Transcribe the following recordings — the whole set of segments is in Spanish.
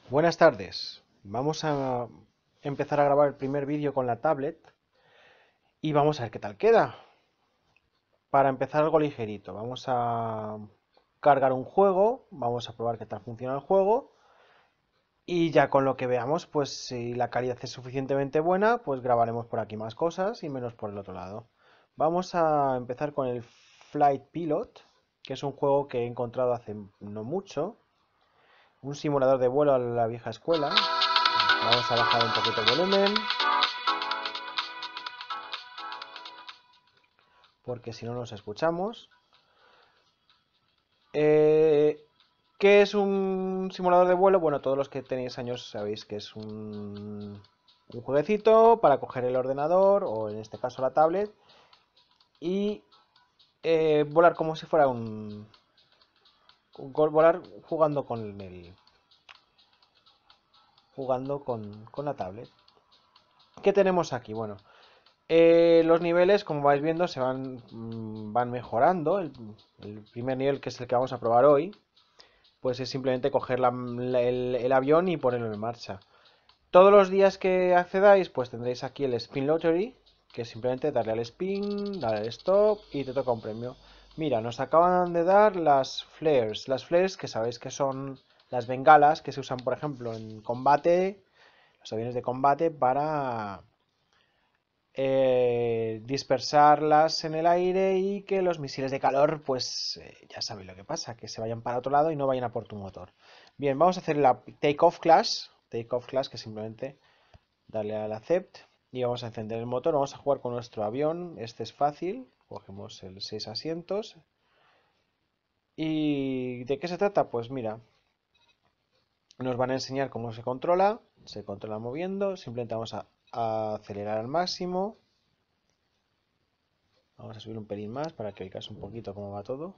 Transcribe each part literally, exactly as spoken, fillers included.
Buenas tardes. Vamos a empezar a grabar el primer vídeo con la tablet y vamos a ver qué tal queda. Para empezar algo ligerito, vamos a cargar un juego, vamos a probar qué tal funciona el juego y ya con lo que veamos, pues si la calidad es suficientemente buena, pues grabaremos por aquí más cosas y menos por el otro lado. Vamos a empezar con el Flight Pilot, que es un juego que he encontrado hace no mucho, un simulador de vuelo a la vieja escuela. Vamos a bajar un poquito el volumen, porque si no nos escuchamos. Eh, ¿Qué es un simulador de vuelo? Bueno, todos los que tenéis años sabéis que es un, un jueguecito para coger el ordenador o en este caso la tablet y eh, volar como si fuera un, un volar jugando con el jugando con, con la tablet. ¿Qué tenemos aquí? Bueno, eh, los niveles, como vais viendo, se van, mm, van mejorando. El, el primer nivel, que es el que vamos a probar hoy, pues es simplemente coger la- la- el, el avión y ponerlo en marcha. Todos los días que accedáis, pues tendréis aquí el Spin Lottery, que es simplemente darle al spin, darle al stop y te toca un premio. Mira, nos acaban de dar las flares. Las flares, que sabéis que son las bengalas que se usan, por ejemplo, en combate, los aviones de combate, para eh, dispersarlas en el aire y que los misiles de calor, pues eh, ya sabéis lo que pasa, que se vayan para otro lado y no vayan a por tu motor. Bien, vamos a hacer la Take-Off Class, Take-Off Class, que simplemente darle al Accept y vamos a encender el motor. Vamos a jugar con nuestro avión, este es fácil, cogemos el seis asientos. ¿Y de qué se trata? Pues mira, nos van a enseñar cómo se controla, se controla moviendo, simplemente vamos a, a acelerar al máximo. Vamos a subir un pelín más para que veáis un poquito cómo va todo.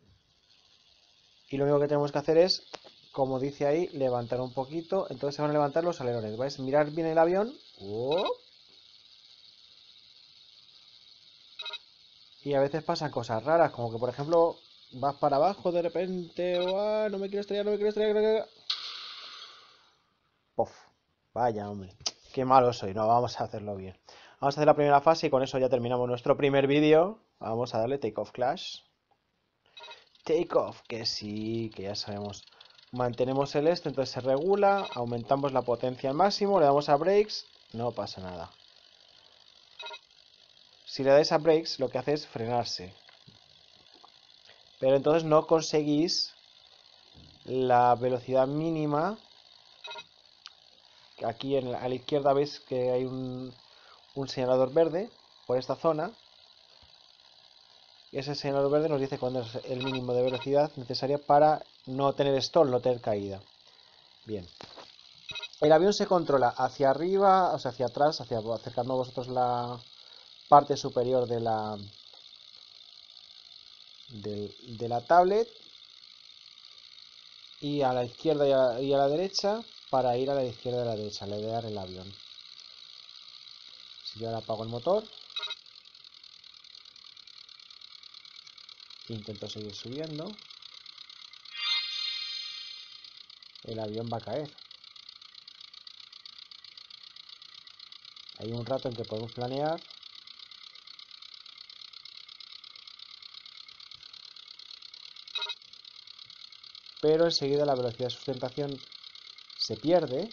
Y lo único que tenemos que hacer es, como dice ahí, levantar un poquito. Entonces se van a levantar los alerones. ¿Vais? Mirar bien el avión. ¡Oh! Y a veces pasan cosas raras, como que por ejemplo vas para abajo de repente. ¡Oh! No me quiero estrellar, no me quiero estrellar. No me quiero... ¡Pof! Vaya, hombre. Qué malo soy. No, vamos a hacerlo bien. Vamos a hacer la primera fase y con eso ya terminamos nuestro primer vídeo. Vamos a darle Take Off Clash. Take Off, que sí, que ya sabemos. Mantenemos el este, entonces se regula, aumentamos la potencia al máximo, le damos a brakes, no pasa nada. Si le dais a brakes, lo que hace es frenarse. Pero entonces no conseguís la velocidad mínima. Aquí en la, a la izquierda veis que hay un, un señalador verde por esta zona. Y ese señalador verde nos dice cuándo es el mínimo de velocidad necesaria para no tener stall, no tener caída. Bien. El avión se controla hacia arriba, o sea, hacia atrás, hacia acercando a vosotros la parte superior de la de, de la tablet y a la izquierda y a, y a la derecha para ir a la izquierda y a la derecha, levear el avión. Si yo ahora apago el motor, intento seguir subiendo, el avión va a caer. Hay un rato en que podemos planear. Pero enseguida la velocidad de sustentación se pierde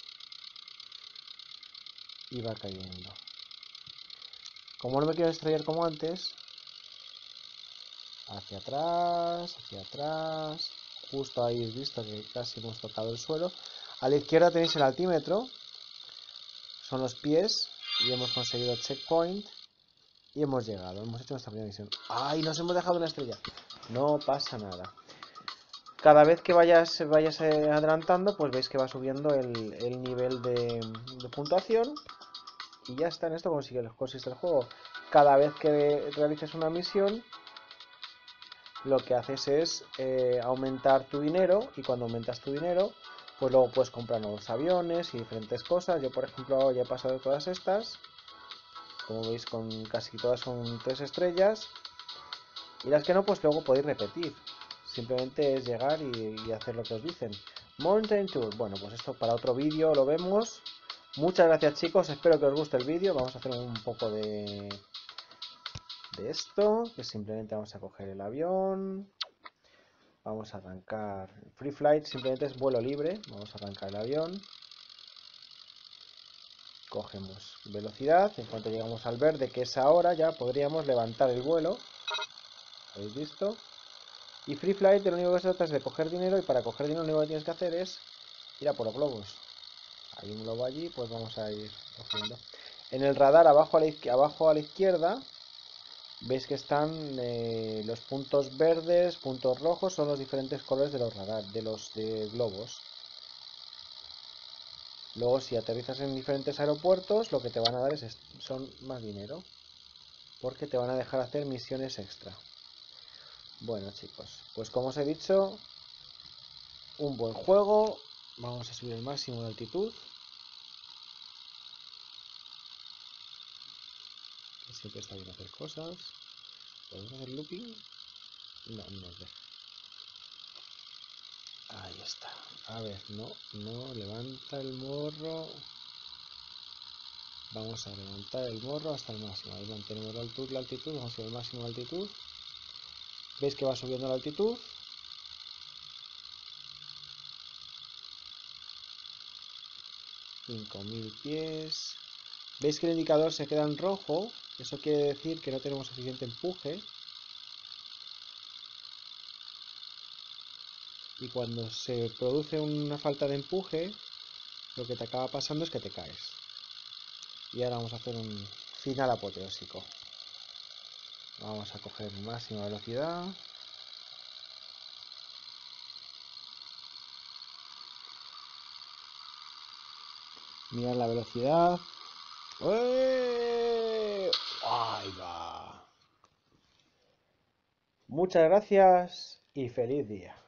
y va cayendo. Como no me quiero estrellar como antes, hacia atrás, hacia atrás, justo ahí habéis visto que casi hemos tocado el suelo. A la izquierda tenéis el altímetro, son los pies, y hemos conseguido checkpoint y hemos llegado, hemos hecho nuestra primera misión. ¡Ay! Nos hemos dejado una estrella. No pasa nada. Cada vez que vayas, vayas eh, adelantando, pues veis que va subiendo el, el nivel de, de puntuación. Y ya está, en esto consigue, consiste el juego. Cada vez que realices una misión, lo que haces es eh, aumentar tu dinero, y cuando aumentas tu dinero, pues luego puedes comprar nuevos aviones y diferentes cosas. Yo, por ejemplo, ya he pasado todas estas. Como veis, con casi todas son tres estrellas. Y las que no, pues luego podéis repetir. Simplemente es llegar y, y hacer lo que os dicen. Mountain Tour. Bueno, pues esto para otro vídeo lo vemos. Muchas gracias, chicos. Espero que os guste el vídeo. Vamos a hacer un poco de, de esto. Que simplemente vamos a coger el avión. Vamos a arrancar. Free flight simplemente es vuelo libre. Vamos a arrancar el avión. Cogemos velocidad. En cuanto llegamos al verde, que es ahora, ya podríamos levantar el vuelo. ¿Habéis visto? Y Free Flight, lo único que se trata es de coger dinero, y para coger dinero lo único que tienes que hacer es ir a por los globos. Hay un globo allí, pues vamos a ir cogiendo. En el radar, abajo a la, abajo a la izquierda, veis que están eh, los puntos verdes, puntos rojos, son los diferentes colores de los radar, de los de globos. Luego, si aterrizas en diferentes aeropuertos, lo que te van a dar es son más dinero, porque te van a dejar hacer misiones extra. Bueno, chicos, pues como os he dicho, un buen juego. Vamos a subir el máximo de altitud, que siempre está bien hacer cosas. ¿Podemos hacer looping? No, no nos deja. Ahí está. A ver, no, no, levanta el morro. Vamos a levantar el morro hasta el máximo. Ahí mantenemos la altitud, la altitud, vamos a subir el máximo de altitud. ¿Veis que va subiendo la altitud? cinco mil pies. ¿Veis que el indicador se queda en rojo? Eso quiere decir que no tenemos suficiente empuje. Y cuando se produce una falta de empuje, lo que te acaba pasando es que te caes. Y ahora vamos a hacer un final apoteósico. Vamos a coger máxima velocidad. Mirad la velocidad. ¡Ué! ¡Ahí va! Muchas gracias y feliz día.